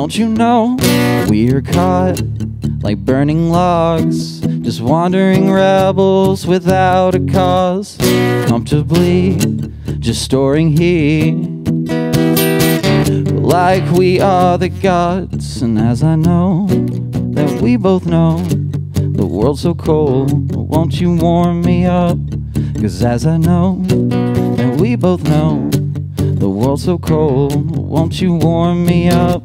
Don't you know we're caught like burning logs, just wandering rebels without a cause, comfortably just storing heat, like we are the gods. And as I know that we both know the world's so cold, won't you warm me up? 'Cause as I know that we both know the world's so cold, won't you warm me up?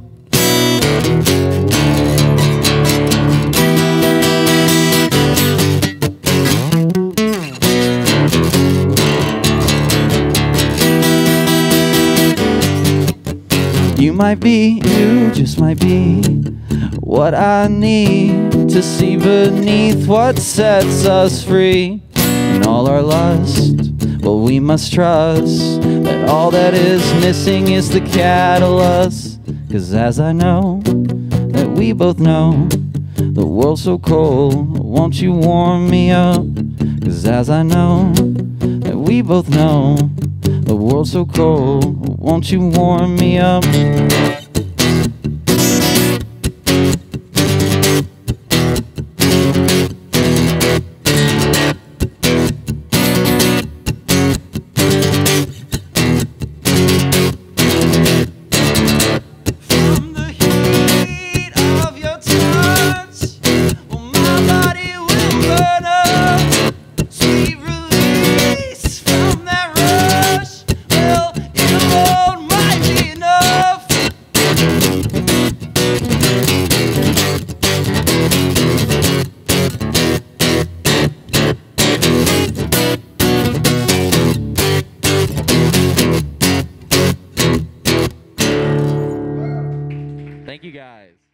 You might be, you just might be what I need to see beneath what sets us free. And all our lust, well, we must trust that all that is missing is the catalyst. 'Cause as I know that we both know the world's so cold, won't you warm me up? 'Cause as I know that we both know the world's so cold, won't you warm me up? Thank you guys.